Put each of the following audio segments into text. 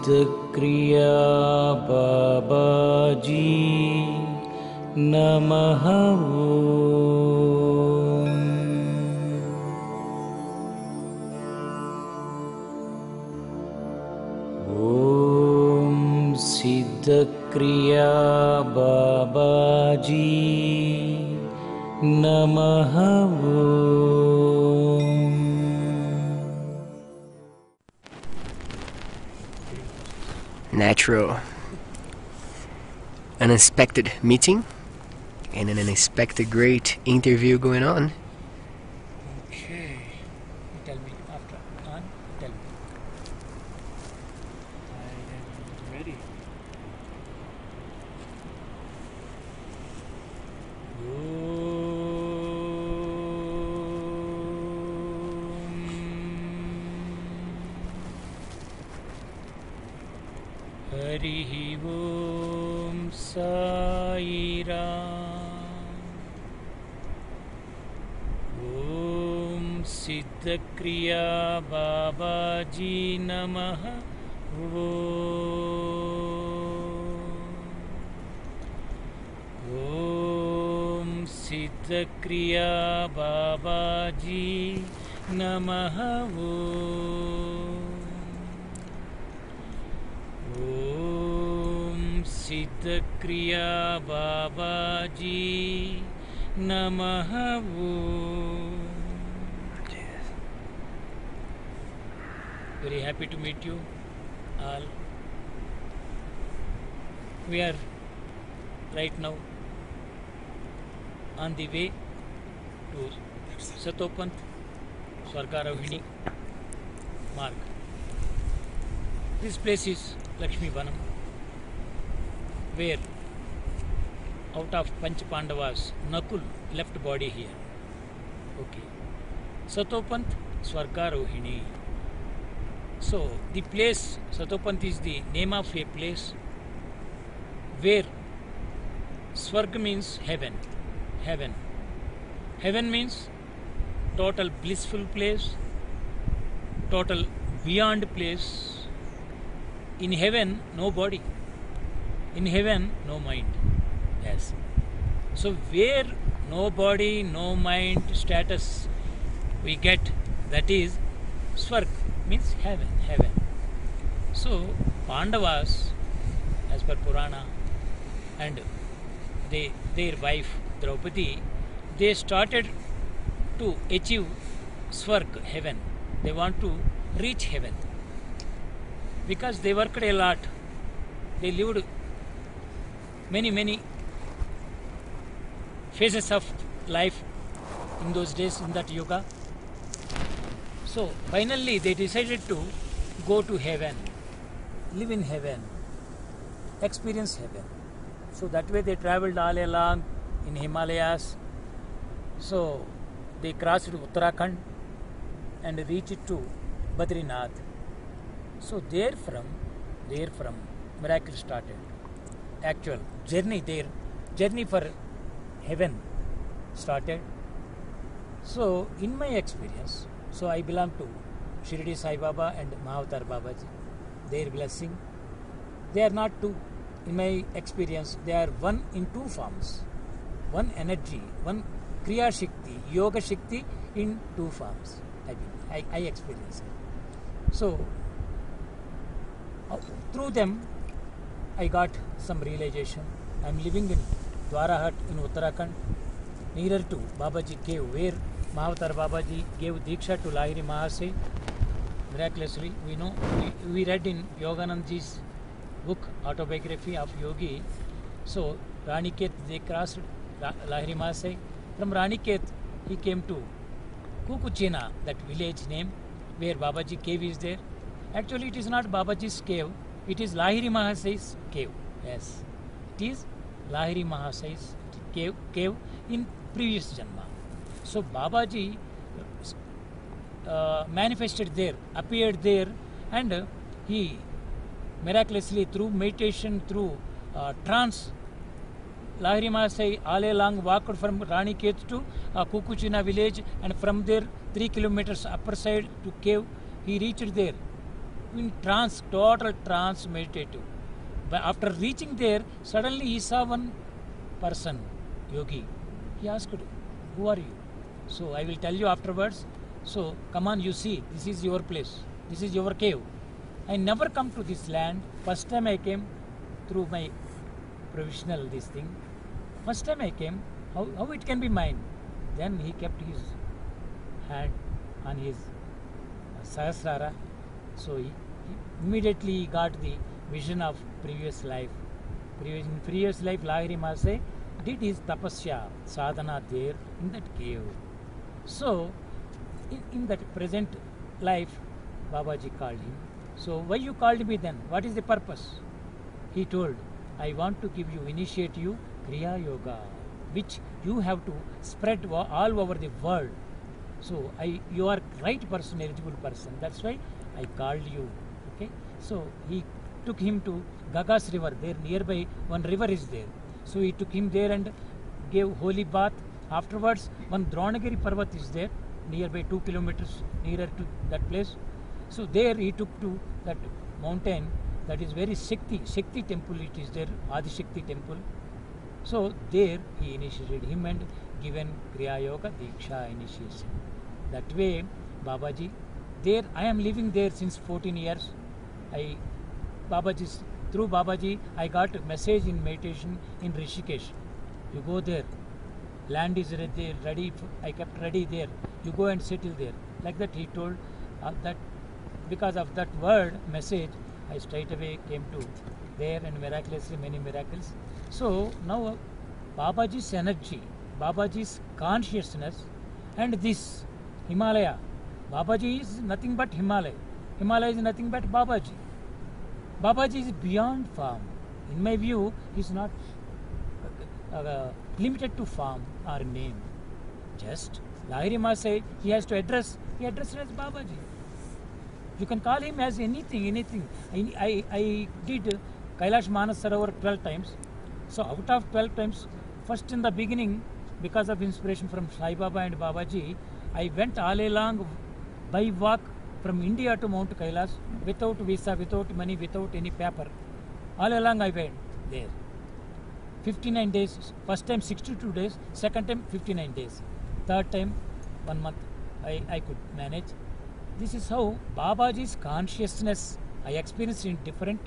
सिद्धक्रिया बाबाजी नमः ॐ सिद्धक्रिया बाबाजी नमः Natural, unexpected meeting and an unexpected great interview going on. Okay, tell me after on. Tell me. I am ready. Harihi Om Sai Ram. Om Siddhakriya Babaji Namaha. Om Siddhakriya Babaji Namaha. Om Siddhakriya Babaji Namaha. Very happy to meet you all. We are right now on the way to Satopant Swargarohini Marg. This place is Lakshmi Vanam, where out of Panch Pandavas, Nakul left body here. Okay. Satopant Swargarohini. So the place Satopant is the name of a place where Swarg means heaven. Heaven. Heaven means total blissful place, total beyond place. In heaven, no body. In heaven, no mind. Yes. So where no body, no mind status we get, that is Swarg, means heaven. Heaven. So Pandavas, as per Purana, and their wife Draupadi, they started to achieve Swarg, heaven. They want to reach heaven. Because they worked a lot, they lived many phases of life in those days, in that yuga. So finally they decided to go to heaven, live in heaven, experience heaven. So that way they traveled all along in Himalayas. So they crossed Uttarakhand and reached to Badrinath. So therefrom miracle started. Actual journey for heaven started. So in my experience, so I belong to Shirdi Sai Baba and Mahavatar Babaji. Their blessing, they are not two. In my experience, they are one in two forms. One energy, one Kriya Shakti, Yoga Shakti in two forms. I experience it. So through them, I got some realization. I am living in Dwara Hut in Uttarakhand, nearer to Babaji cave, where Mahavatar Babaji gave Diksha to Lahiri Mahasaya. Miraculously, we read in Yoganandji's book, Autobiography of Yogi. So Raniket, they crossed Lahiri Mahasaya. From Raniket, he came to Kukuchina, that village name, where Babaji cave is there. Actually, it is not Babaji's cave, it is Lahiri Mahasaya's cave. Yes, it is Lahiri Mahasaya's cave in previous Janma. So Babaji manifested there, appeared there, and he miraculously, through meditation, through trance, Lahiri Mahasaya all along walked from Raniket to Kukuchina village, and from there 3 kilometers upper side to cave, he reached there in trance, total trance meditative. But after reaching there, suddenly he saw one person, yogi. He asked, "Who are you?" So I will tell you afterwards. So come on, you see, this is your place. This is your cave. I never come to this land. First time I came through my provisional this thing. First time I came, how it can be mine? Then he kept his hand on his Sahasrara. So he immediately got the vision of previous life. In previous life, Lahiri Mahasaya did his tapasya, sadhana there in that cave. So in that present life, Babaji called him. So why you called me then? What is the purpose? He told, I want to give you, initiate you Kriya Yoga, which you have to spread all over the world. So you are right person, eligible person. That's why I called you. Okay. So he took him to Gagas river. There nearby one river is there. So he took him there and gave holy bath. Afterwards, one Dronagiri Parvat is there, nearby 2 kilometers nearer to that place. So there he took to that mountain, that is very Shakti temple it is there, Adi Shakti temple. So there he initiated him and given Kriya Yoga Diksha initiation. That way, Babaji, there I am living there since 14 years. Through Babaji, I got a message in meditation in Rishikesh. You go there, land is ready, I kept ready there. You go and settle there. Like that he told that because of that word, message, I straight away came to there and miraculously many miracles. So now Babaji's energy, Babaji's consciousness and this Himalaya. Babaji is nothing but Himalaya. Himalaya is nothing but Babaji. Babaji is beyond form. In my view, he is not limited to form or name. Just Lahiri Mahasaya, he has to address, he addressed as Babaji. You can call him as anything. I did Kailash Manas Sarovar 12 times. So out of 12 times, first in the beginning, because of inspiration from Sai Baba and Babaji, I went all along by walk from India to Mount Kailash without visa, without money, without any paper. All along I went there. 59 days, first time 62 days, second time 59 days. Third time 1 month I could manage. This is how Babaji's consciousness I experienced in different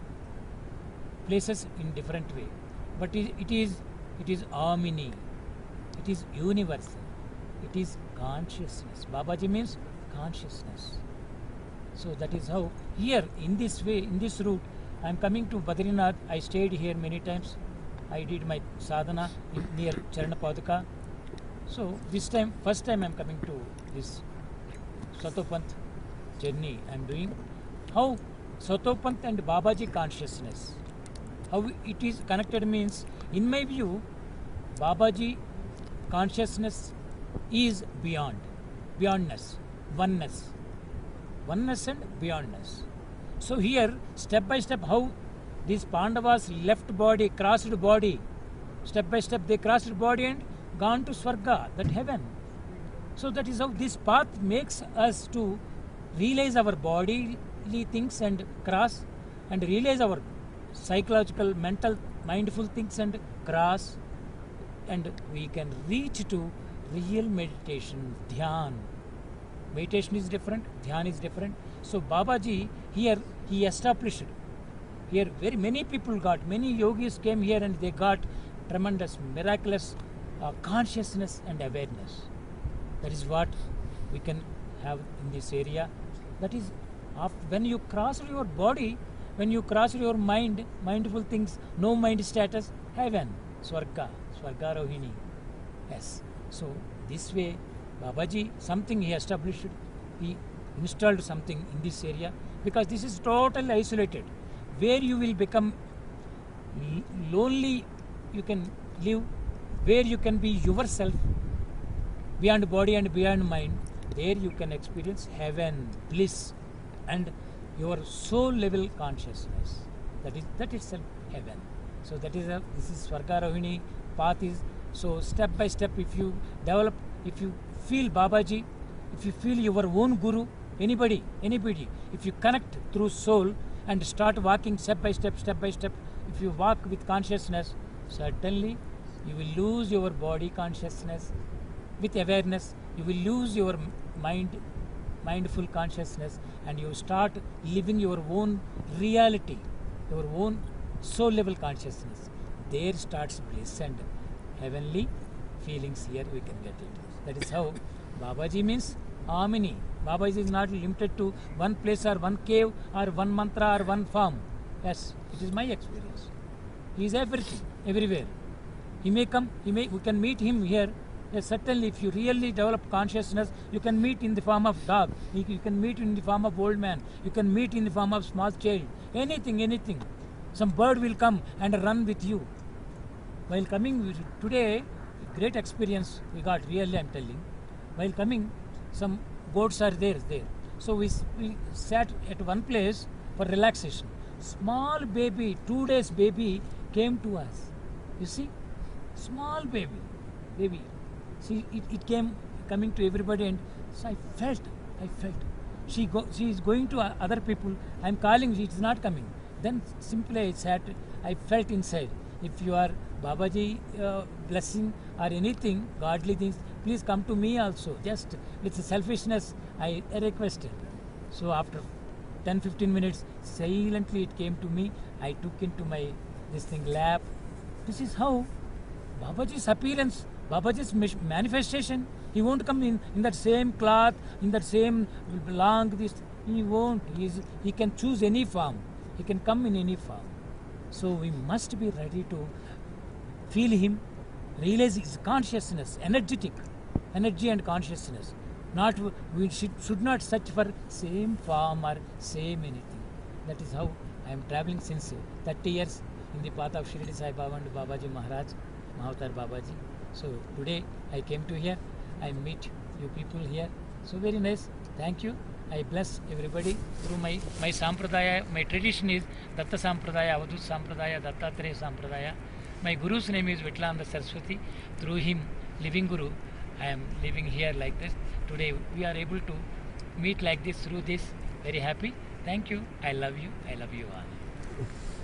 places in different way. But it is Omni, it is universal, it is consciousness. Babaji means consciousness. So that is how here in this way, in this route, I am coming to Badrinath. I stayed here many times. I did my sadhana near Charanapaduka. So this time, first time I am coming to this Satopanth journey I am doing. How Satopanth and Babaji consciousness, how it is connected means, in my view, Babaji consciousness is beyondness, oneness and beyondness. So here, step by step, how these Pandavas left body, crossed body, step by step they crossed body and gone to Swarga, that heaven. So that is how this path makes us to realize our bodily things and cross, and realize our psychological, mental, mindful things and cross, and we can reach to real meditation, dhyan. Meditation is different, dhyan is different. So Babaji here, he established, here very many people got, many yogis came here and they got tremendous, miraculous consciousness and awareness. That is what we can have in this area. That is, when you cross your body, when you cross your mind, mindful things, no mind status, heaven, Swarga Rohini. Yes. So this way, Babaji, something he established, he installed something in this area, because this is totally isolated. Where you will become lonely, you can live, where you can be yourself, beyond body and beyond mind, there you can experience heaven, bliss, and your soul level consciousness. That itself heaven. So that is this is Swarga Rohini path is. So step by step, if you develop, if you feel Babaji, if you feel your own Guru, anybody, if you connect through soul and start walking step by step, if you walk with consciousness, certainly you will lose your body consciousness. With awareness, you will lose your mindful consciousness, and you start living your own reality, your own soul level consciousness. There starts bliss and heavenly feelings. Here we can get it. That is how Babaji means Amini. Babaji is not limited to one place or one cave or one mantra or one form. Yes, it is my experience. He is everything, everywhere. He may come, we can meet him here. Yes, certainly if you really develop consciousness, you can meet in the form of dog, you can meet in the form of old man, you can meet in the form of small child, anything. Some bird will come and run with you. While coming today, great experience we got, really I am telling. While coming, some goats are there. So we sat at one place for relaxation. Small baby, 2 days baby came to us. You see, small baby. See, it came coming to everybody, and so I felt. She is going to other people. I am calling, it is not coming. Then simply I sat, I felt inside. If you are Babaji blessing or anything, godly things, please come to me also. Just with selfishness, I requested. So after 10-15 minutes, silently it came to me. I took into my lap. This is how Babaji's appearance, Babaji's manifestation. He won't come in that same cloth, in that same long this. He won't. He can choose any form. He can come in any form. So we must be ready to feel him, realize his consciousness, energy and consciousness. We should not search for same form or same anything. That is how I am traveling since 30 years in the path of Shirdi Sai Baba and Babaji Maharaj, Mahavatar Babaji. So today I came to here, I meet you people here. So very nice. Thank you. I bless everybody through my Sampradaya. My tradition is Datta Sampradaya, Avadhut Sampradaya, Dattatreya Sampradaya. My Guru's name is Vitlanda Saraswati. Through him, living Guru, I am living here like this. Today we are able to meet like this through this. Very happy. Thank you. I love you. I love you all.